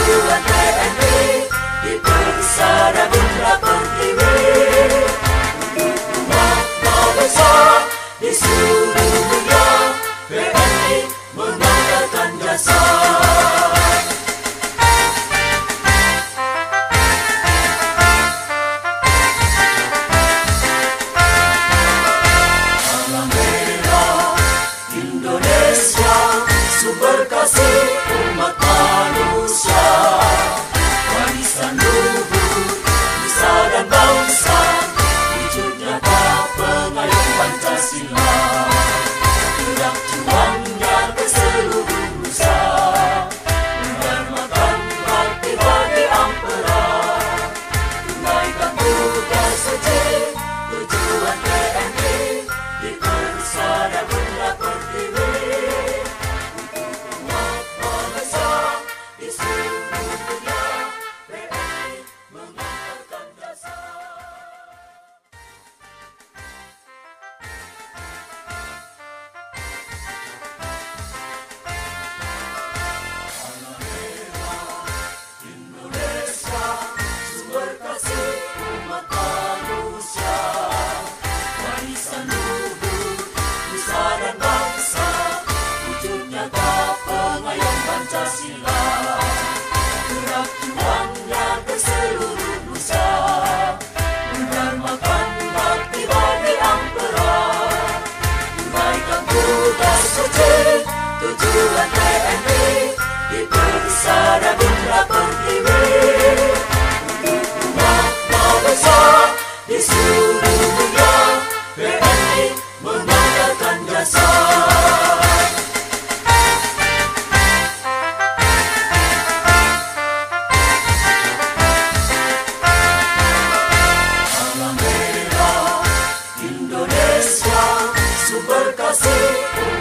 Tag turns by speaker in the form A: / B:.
A: tujuan TNI di Persada Putra Pertiwi untuk umat bangsa di seluruh dunia. TNI mengangkatkan jasa. Alam merah Indonesia, sumber kasih umat manusia, warisan luhur nusa dan bangsa, wujud nyata pengayom Pancasila, gerak juangnya ke seluruh nusa, mendharmakan bakti bagi ampera, tunaikan tugas suci tujuan TNI di Persada Putra Pertiwi untuk umat bangsa di seluruh dunia. TNI mengangkatkan jasa. Alam merah Indonesia, sumber kasih umat manusia, warisan luhur nusa dan bangsa, wujud nyata pengayom Pancasila, gerak juangnya ke seluruh nusa, mendharmakan bakti bagi ampera, tunaikan tugas suci tujuan TNI di Persada Putra Pertiwi untuk umat bangsa di seluruh dunia. TNI mengangkatkan jasa. Alam merah Indonesia, sumber kasih